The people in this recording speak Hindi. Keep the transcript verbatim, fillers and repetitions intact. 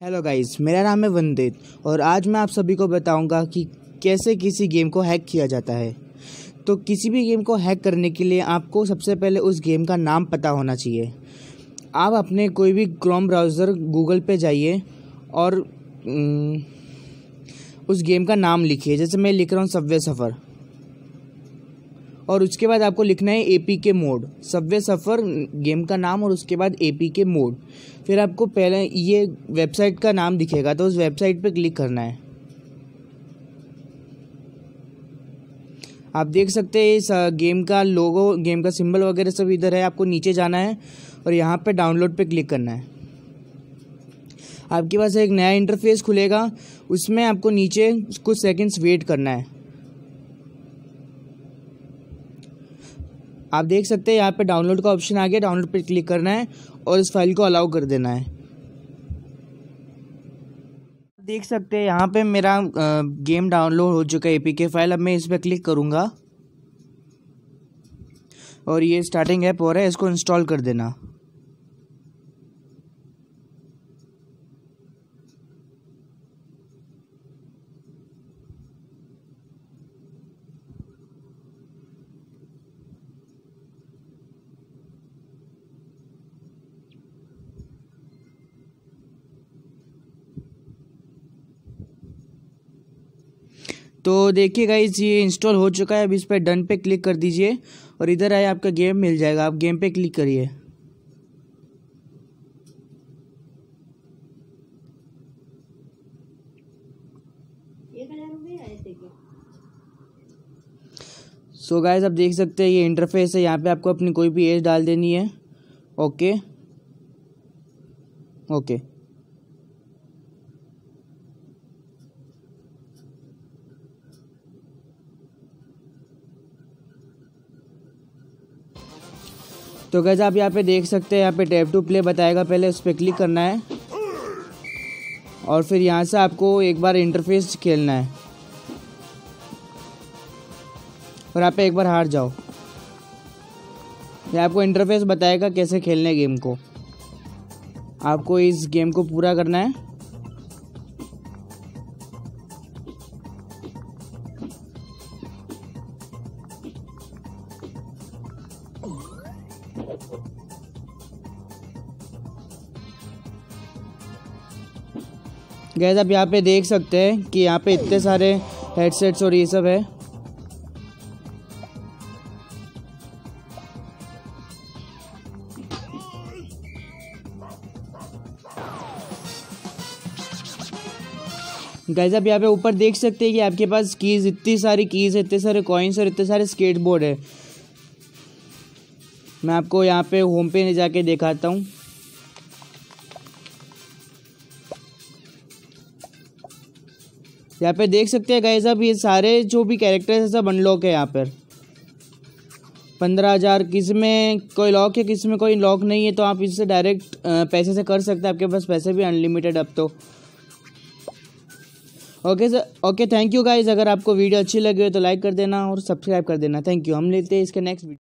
हेलो गाइस, मेरा नाम है वंदित और आज मैं आप सभी को बताऊंगा कि कैसे किसी गेम को हैक किया जाता है। तो किसी भी गेम को हैक करने के लिए आपको सबसे पहले उस गेम का नाम पता होना चाहिए। आप अपने कोई भी क्रोम ब्राउज़र गूगल पे जाइए और उम, उस गेम का नाम लिखिए। जैसे मैं लिख रहा हूँ सबवे सफ़र, और उसके बाद आपको लिखना है A P K mode. Subway surfer game का नाम और उसके बाद ए पी के मोड। फिर आपको पहले ये वेबसाइट का नाम दिखेगा, तो उस वेबसाइट पे क्लिक करना है। आप देख सकते हैं इस गेम का लोगो, गेम का सिंबल वगैरह सब इधर है। आपको नीचे जाना है और यहाँ पे डाउनलोड पे क्लिक करना है। आपके पास एक नया इंटरफेस खुलेगा, उसमें आपको नीचे कुछ सेकंड्स वेट करना है। आप देख सकते हैं यहाँ पे डाउनलोड का ऑप्शन आ गया। डाउनलोड पे क्लिक करना है और इस फाइल को अलाउ कर देना है। देख सकते हैं यहाँ पे मेरा गेम डाउनलोड हो चुका है, एपीके फाइल। अब मैं इस पर क्लिक करूँगा और ये स्टार्टिंग ऐप हो रहा है, इसको इंस्टॉल कर देना। तो देखिए गाइस, ये इंस्टॉल हो चुका है। अब इस पर डन पे क्लिक कर दीजिए और इधर आए आपका गेम मिल जाएगा। आप गेम पे क्लिक करिए। सो गाइस, आप देख सकते हैं ये इंटरफेस है। यहाँ पे आपको अपनी कोई भी एज डाल देनी है। ओके ओके तो गाइस, आप यहाँ पे देख सकते हैं, यहाँ पे टैप टू प्ले बताएगा। पहले उस पर क्लिक करना है और फिर यहाँ से आपको एक बार इंटरफेस खेलना है और यहाँ पे एक बार हार जाओ। ये आपको इंटरफेस बताएगा कैसे खेलने है गेम को। आपको इस गेम को पूरा करना है। गाइस, आप यहाँ पे देख सकते हैं कि यहाँ पे इतने सारे हेडसेट्स और ये सब है। गाइस, आप यहाँ पे ऊपर देख सकते हैं कि आपके पास कीज़, इतनी सारी कीज़ है, इतने सारे कॉइन्स और इतने सारे स्केटबोर्ड है। मैं आपको यहाँ पे होम पे जाके दिखाता हूँ। यहाँ पे देख सकते हैं गाइस, अब ये सारे जो भी कैरेक्टर्स है सब अनलॉक है। यहाँ पर पंद्रह हज़ार किसी में कोई लॉक है, किसी में कोई लॉक नहीं है। तो आप इससे डायरेक्ट पैसे से कर सकते हैं। आपके पास पैसे भी अनलिमिटेड अब तो। Okay sir, okay, thank you guys. अगर आपको वीडियो अच्छी लगी हो तो लाइक कर देना और सब्सक्राइब कर देना। Thank you. हम लेते हैं इसके नेक्स्ट वीडियो।